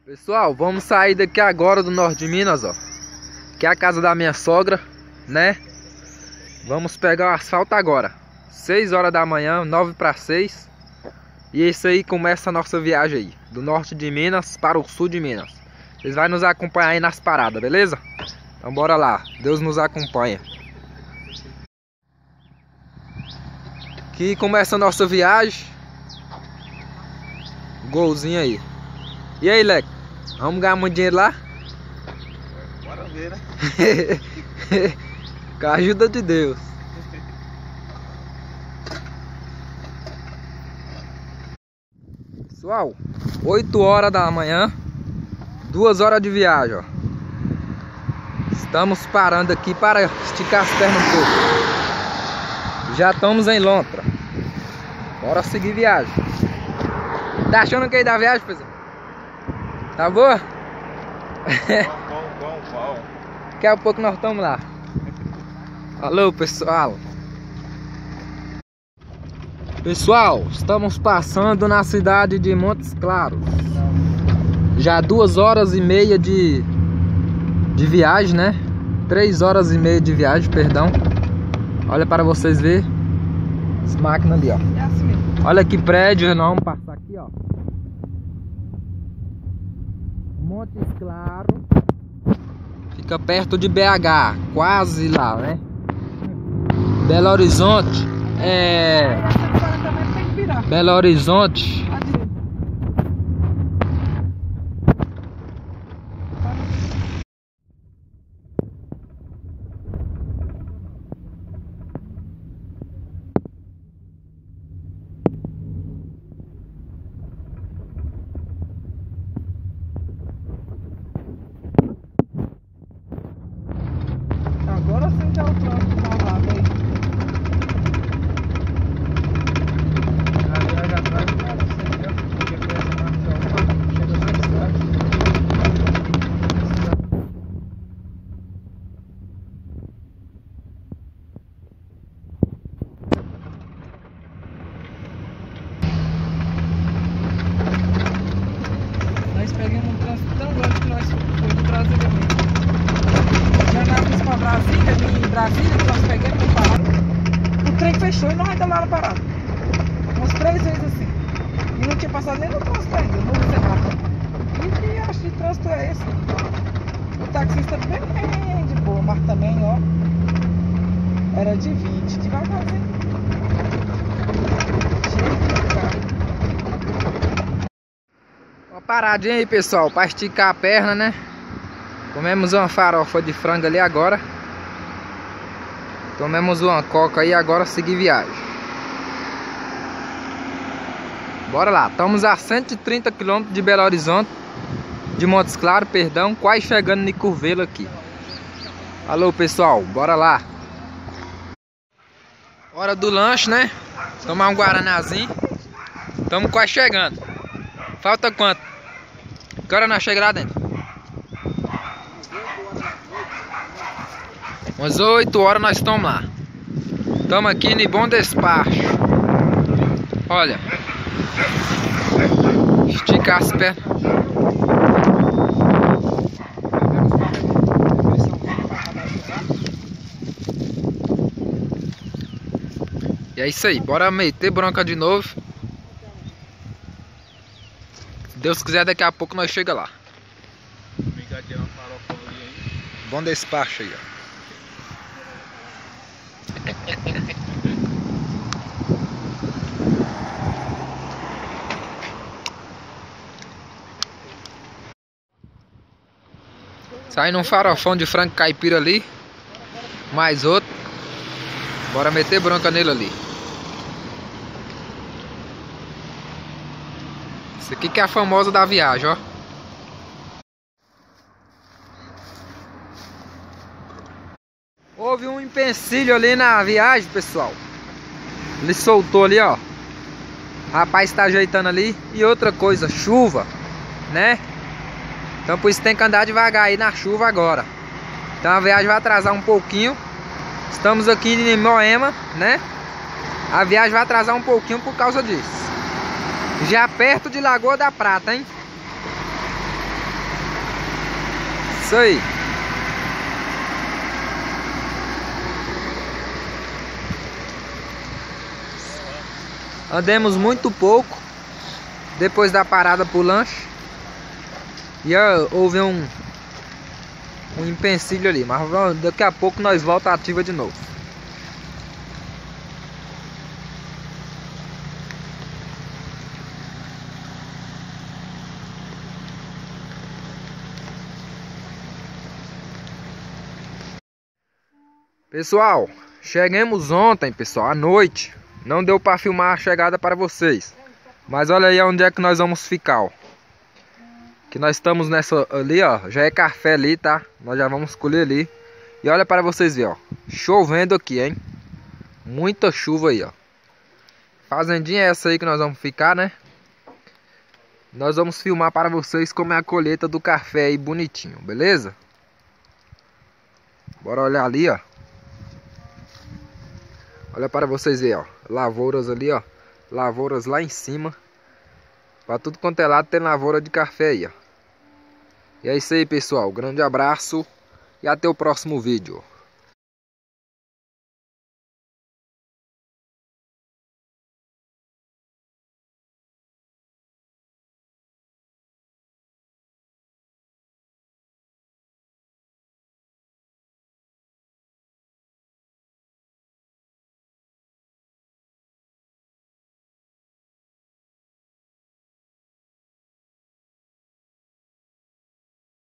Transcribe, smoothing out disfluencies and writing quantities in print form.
Pessoal, vamos sair daqui agora do norte de Minas, ó. Que é a casa da minha sogra, né? Vamos pegar o asfalto agora. 6 horas da manhã, 9 para 6. E isso aí começa a nossa viagem aí. Do norte de Minas para o sul de Minas. Vocês vão nos acompanhar aí nas paradas, beleza? Então bora lá. Deus nos acompanha. Aqui começa a nossa viagem. Golzinho aí. E aí, Leco? Vamos ganhar muito dinheiro lá? Bora ver, né? Com a ajuda de Deus. Pessoal, 8 horas da manhã, 2 horas de viagem, ó. Estamos parando aqui para esticar as pernas um pouco. Já estamos em Lontra. Bora seguir viagem. Tá achando que aí da viagem, pessoal? Tá boa? Bom. Daqui a pouco nós estamos lá. Falou, pessoal. Pessoal, estamos passando na cidade de Montes Claros. Já 2 horas e meia de viagem, né? 3 horas e meia de viagem, perdão. Olha para vocês verem as máquinas ali, ó. Olha que prédio, nós vamos passar aqui, ó. Montes Claros. Fica perto de BH, quase lá, né? Belo Horizonte Belo Horizonte. Agora sim que é o trânsito salvado aí. Nós pegamos um trânsito tão grande que nós fomos do Brasil também. Já na para Brasília, de Brasília, que nós pegamos e paramos. O trem fechou e nós ainda lá na parada. Umas 3 vezes assim. E não tinha passado nem no trânsito ainda, no semáforo. E que acho que trânsito é esse? O taxista bem de boa, mas também, ó, era de 20, devagarzinho. Cheio de carro. Uma paradinha aí, pessoal, para esticar a perna, né? Comemos uma farofa de frango ali agora. Tomamos uma coca aí, agora seguir viagem. Bora lá, estamos a 130 km de Belo Horizonte, de Montes Claros, perdão, quase chegando em Curvelo aqui. Alô, pessoal, bora lá. Hora do lanche, né? Tomar um guaranazinho. Estamos quase chegando. Falta quanto? Que hora nós chegamos lá dentro? Umas 8 horas nós estamos lá. Estamos aqui em Bom Despacho. Olha. Esticar as pernas. E é isso aí. Bora meter bronca de novo. Se Deus quiser, daqui a pouco nós chega lá. Bom Despacho aí, ó. Saindo um farofão de frango caipira ali. Mais outro. Bora meter bronca nele ali. Isso aqui que é a famosa da viagem, ó. Houve um empecilho ali na viagem, pessoal. Ele soltou ali, ó. O rapaz está ajeitando ali. E outra coisa, chuva, né? Então por isso tem que andar devagar aí na chuva agora. Então a viagem vai atrasar um pouquinho. Estamos aqui em Moema, né? A viagem vai atrasar um pouquinho por causa disso. Já perto de Lagoa da Prata, hein? Isso aí. Andemos muito pouco depois da parada pro lanche. E houve um empecilho ali, mas daqui a pouco nós volta ativa de novo. Pessoal, chegamos ontem, pessoal, à noite. Não deu para filmar a chegada para vocês. Mas olha aí onde é que nós vamos ficar, ó. Que nós estamos nessa ali, ó. Já é café ali, tá? Nós já vamos escolher ali. E olha para vocês verem, ó. Chovendo aqui, hein? Muita chuva aí, ó. Fazendinha é essa aí que nós vamos ficar, né? Nós vamos filmar para vocês como é a colheita do café aí, bonitinho, beleza? Bora olhar ali, ó. Olha para vocês verem, ó. Lavouras ali, ó. Lavouras lá em cima. Para tudo quanto é lado tem lavoura de café aí, ó. E é isso aí, pessoal. Grande abraço e até o próximo vídeo.